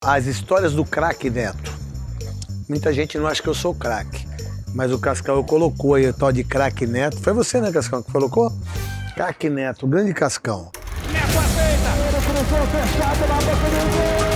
as histórias do craque Neto. Muita gente não acha que eu sou craque, mas o Cascão colocou aí o tal de craque Neto. Foi você, né, Cascão, que colocou? Craque Neto, o grande Cascão. Neto aceita! Cruzou fechado na boca do gol!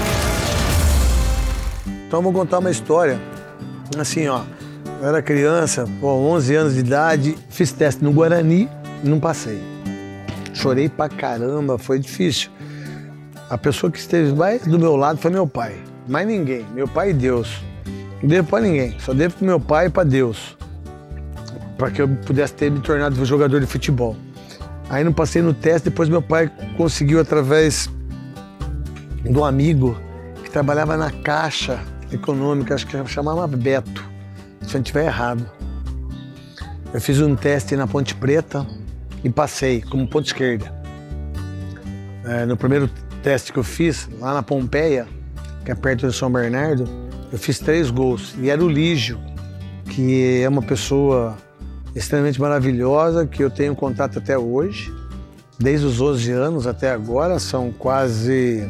Então eu vou contar uma história. Assim, ó, eu era criança, 11 anos de idade, fiz teste no Guarani e não passei. Chorei pra caramba, foi difícil. A pessoa que esteve mais do meu lado foi meu pai. Mais ninguém, meu pai e Deus. Não devo pra ninguém, só devo pro meu pai e pra Deus. Pra que eu pudesse ter me tornado jogador de futebol. Aí não passei no teste, depois meu pai conseguiu através de um amigo que trabalhava na Caixa Econômica, acho que chamava Beto, se eu não estiver errado. Eu fiz um teste na Ponte Preta e passei como ponta esquerda. No primeiro teste que eu fiz, lá na Pompeia, que é perto de São Bernardo, eu fiz 3 gols. E era o Lígio, que é uma pessoa extremamente maravilhosa, que eu tenho contato até hoje. Desde os 11 anos até agora, são quase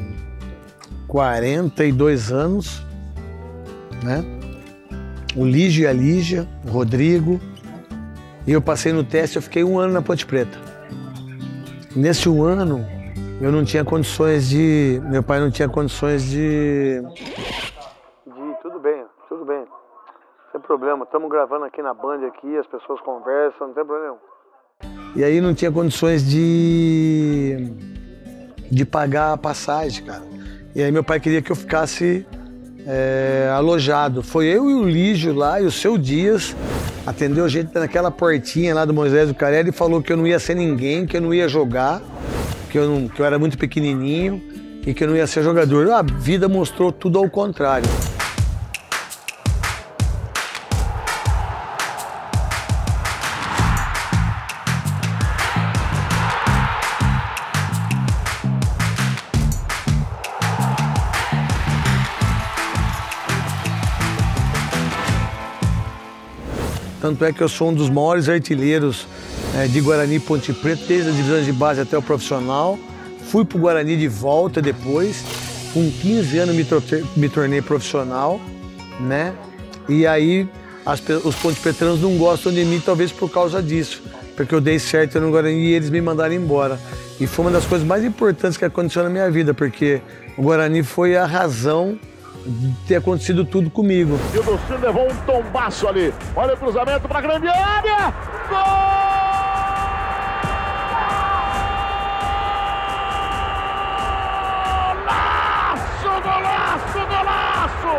42 anos, né? O Lígio e a Lígia, o Rodrigo. E eu passei no teste, eu fiquei 1 ano na Ponte Preta. Nesse 1 ano, eu não tinha condições de... Meu pai não tinha condições de... Tudo bem, tudo bem. Não tem problema, estamos gravando aqui na Band, aqui, as pessoas conversam, não tem problema. E aí não tinha condições de pagar a passagem, cara. E aí meu pai queria que eu ficasse alojado. Foi eu e o Lígio lá, e o Seu Dias, atendeu a gente naquela portinha lá do Moisés do Carelli e falou que eu não ia ser ninguém, que eu não ia jogar, que eu era muito pequenininho e que eu não ia ser jogador. A vida mostrou tudo ao contrário. Tanto é que eu sou um dos maiores artilheiros de Guarani e Ponte Preta, desde a divisão de base até o profissional. Fui para o Guarani de volta depois. Com 15 anos me tornei profissional, né? E aí os ponte pretanos não gostam de mim, talvez por causa disso. Porque eu dei certo no Guarani e eles me mandaram embora. E foi uma das coisas mais importantes que aconteceu na minha vida, porque o Guarani foi a razão de ter acontecido tudo comigo. E o Luciano levou um tombaço ali. Olha o cruzamento para a grande área. Golaço, golaço, golaço!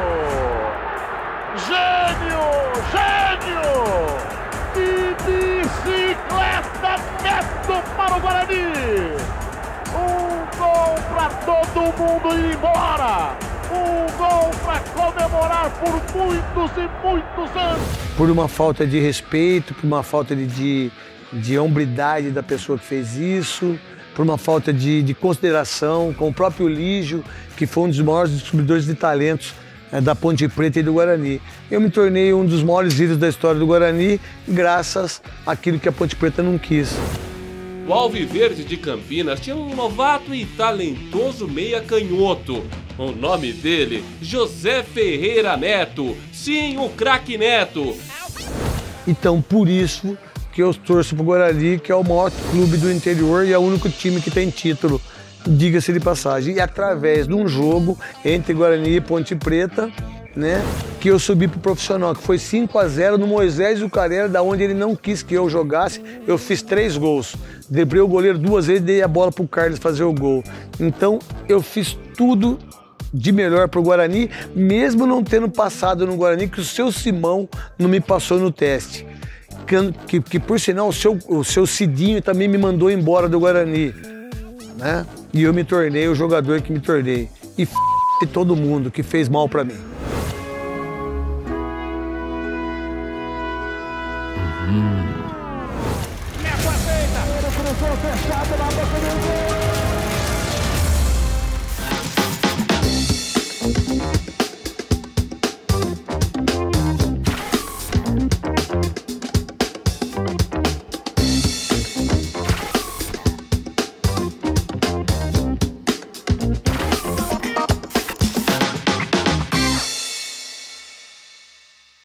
Gênio, gênio! De bicicleta Neto para o Guarani. Um gol para todo mundo ir embora. Um gol para comemorar por muitos e muitos anos. Por uma falta de respeito, por uma falta de hombridade da pessoa que fez isso, por uma falta de consideração com o próprio Lígio, que foi um dos maiores descobridores de talentos da Ponte Preta e do Guarani. Eu me tornei um dos maiores ídolos da história do Guarani, graças àquilo que a Ponte Preta não quis. O Alviverde de Campinas tinha um novato e talentoso meia canhoto. O nome dele, José Ferreira Neto. Sim, o craque Neto. Então, por isso que eu torço pro Guarani, que é o maior clube do interior e é o único time que tem título, diga-se de passagem. E através de um jogo entre Guarani e Ponte Preta, né, que eu subi pro profissional, que foi 5-0 no Moisés do Carelli, da onde ele não quis que eu jogasse. Eu fiz 3 gols. Driblei o goleiro 2 vezes e dei a bola pro Carlos fazer o gol. Então, eu fiz tudo de melhor pro Guarani, mesmo não tendo passado no Guarani, que o seu Simão não me passou no teste. Que por sinal, o seu Cidinho também me mandou embora do Guarani, né? E eu me tornei o jogador que me tornei. E todo mundo que fez mal pra mim.